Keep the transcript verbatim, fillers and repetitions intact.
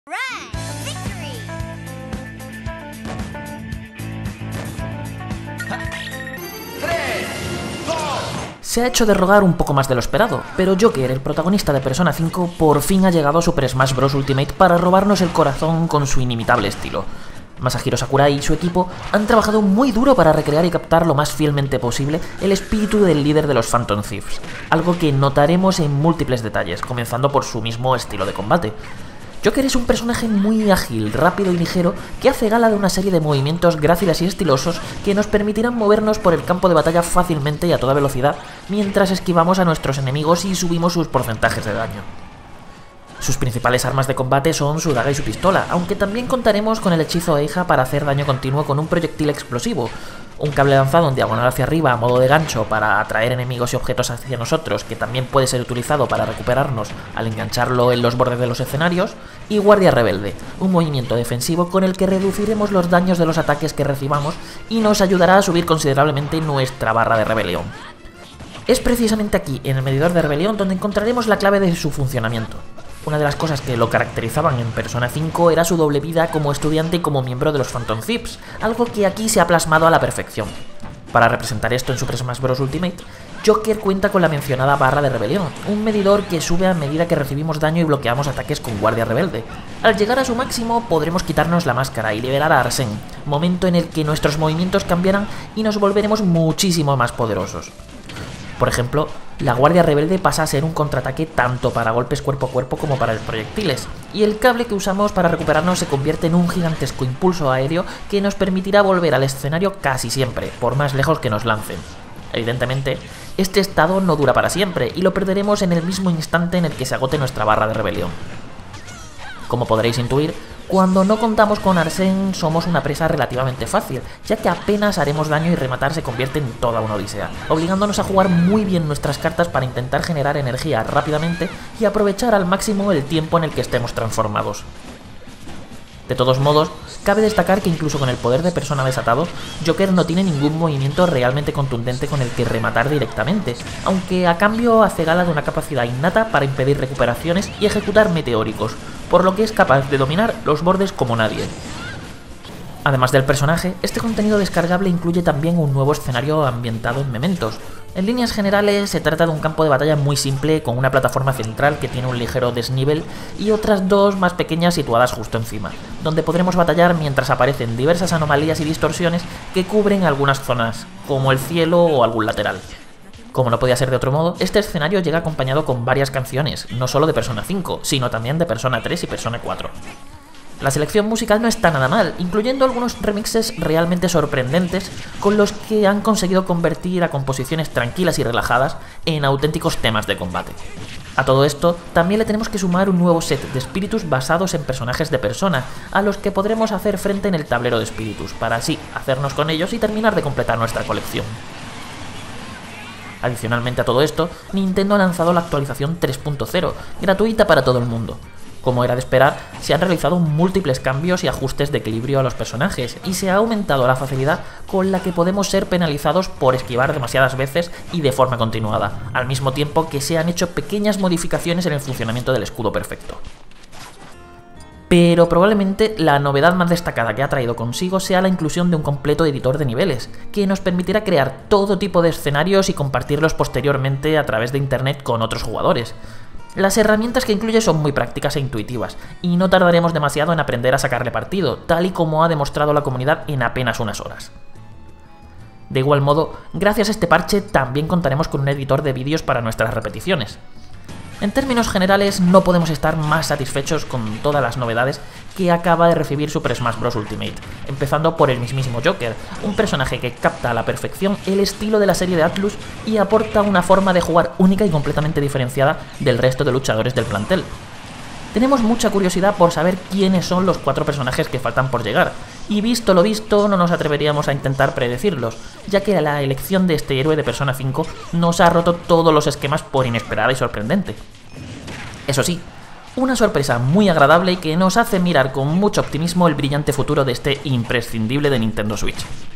Se ha hecho de rogar un poco más de lo esperado, pero Joker, el protagonista de Persona cinco, por fin ha llegado a Super Smash Bros. Ultimate para robarnos el corazón con su inimitable estilo. Masahiro Sakurai y su equipo han trabajado muy duro para recrear y captar lo más fielmente posible el espíritu del líder de los Phantom Thieves, algo que notaremos en múltiples detalles, comenzando por su mismo estilo de combate. Joker es un personaje muy ágil, rápido y ligero que hace gala de una serie de movimientos gráciles y estilosos que nos permitirán movernos por el campo de batalla fácilmente y a toda velocidad mientras esquivamos a nuestros enemigos y subimos sus porcentajes de daño. Sus principales armas de combate son su daga y su pistola, aunque también contaremos con el hechizo Eija para hacer daño continuo con un proyectil explosivo, un cable lanzado en diagonal hacia arriba a modo de gancho para atraer enemigos y objetos hacia nosotros, que también puede ser utilizado para recuperarnos al engancharlo en los bordes de los escenarios, y Guardia Rebelde, un movimiento defensivo con el que reduciremos los daños de los ataques que recibamos y nos ayudará a subir considerablemente nuestra barra de rebelión. Es precisamente aquí, en el medidor de rebelión, donde encontraremos la clave de su funcionamiento. Una de las cosas que lo caracterizaban en Persona cinco era su doble vida como estudiante y como miembro de los Phantom Thieves, algo que aquí se ha plasmado a la perfección. Para representar esto en Super Smash Bros. Ultimate, Joker cuenta con la mencionada barra de rebelión, un medidor que sube a medida que recibimos daño y bloqueamos ataques con Guardia Rebelde. Al llegar a su máximo podremos quitarnos la máscara y liberar a Arsene, momento en el que nuestros movimientos cambiarán y nos volveremos muchísimo más poderosos. Por ejemplo, la Guardia Rebelde pasa a ser un contraataque tanto para golpes cuerpo a cuerpo como para proyectiles, y el cable que usamos para recuperarnos se convierte en un gigantesco impulso aéreo que nos permitirá volver al escenario casi siempre, por más lejos que nos lancen. Evidentemente, este estado no dura para siempre, y lo perderemos en el mismo instante en el que se agote nuestra barra de rebelión. Como podréis intuir, cuando no contamos con Arsene somos una presa relativamente fácil, ya que apenas haremos daño y rematar se convierte en toda una odisea, obligándonos a jugar muy bien nuestras cartas para intentar generar energía rápidamente y aprovechar al máximo el tiempo en el que estemos transformados. De todos modos, cabe destacar que incluso con el poder de Persona desatado, Joker no tiene ningún movimiento realmente contundente con el que rematar directamente, aunque a cambio hace gala de una capacidad innata para impedir recuperaciones y ejecutar meteóricos, por lo que es capaz de dominar los bordes como nadie. Además del personaje, este contenido descargable incluye también un nuevo escenario ambientado en Mementos. En líneas generales se trata de un campo de batalla muy simple con una plataforma central que tiene un ligero desnivel y otras dos más pequeñas situadas justo encima, donde podremos batallar mientras aparecen diversas anomalías y distorsiones que cubren algunas zonas, como el cielo o algún lateral. Como no podía ser de otro modo, este escenario llega acompañado con varias canciones, no solo de Persona cinco, sino también de Persona tres y Persona cuatro. La selección musical no está nada mal, incluyendo algunos remixes realmente sorprendentes con los que han conseguido convertir a composiciones tranquilas y relajadas en auténticos temas de combate. A todo esto, también le tenemos que sumar un nuevo set de espíritus basados en personajes de Persona, a los que podremos hacer frente en el tablero de espíritus, para así hacernos con ellos y terminar de completar nuestra colección. Adicionalmente a todo esto, Nintendo ha lanzado la actualización tres punto cero, gratuita para todo el mundo. Como era de esperar, se han realizado múltiples cambios y ajustes de equilibrio a los personajes, y se ha aumentado la facilidad con la que podemos ser penalizados por esquivar demasiadas veces y de forma continuada, al mismo tiempo que se han hecho pequeñas modificaciones en el funcionamiento del escudo perfecto. Pero probablemente la novedad más destacada que ha traído consigo sea la inclusión de un completo editor de niveles, que nos permitirá crear todo tipo de escenarios y compartirlos posteriormente a través de internet con otros jugadores. Las herramientas que incluye son muy prácticas e intuitivas, y no tardaremos demasiado en aprender a sacarle partido, tal y como ha demostrado la comunidad en apenas unas horas. De igual modo, gracias a este parche también contaremos con un editor de vídeos para nuestras repeticiones. En términos generales, no podemos estar más satisfechos con todas las novedades que acaba de recibir Super Smash Bros. Ultimate, empezando por el mismísimo Joker, un personaje que capta a la perfección el estilo de la serie de Atlus y aporta una forma de jugar única y completamente diferenciada del resto de luchadores del plantel. Tenemos mucha curiosidad por saber quiénes son los cuatro personajes que faltan por llegar, y visto lo visto no nos atreveríamos a intentar predecirlos, ya que la elección de este héroe de Persona cinco nos ha roto todos los esquemas por inesperada y sorprendente. Eso sí, una sorpresa muy agradable y que nos hace mirar con mucho optimismo el brillante futuro de este imprescindible de Nintendo Switch.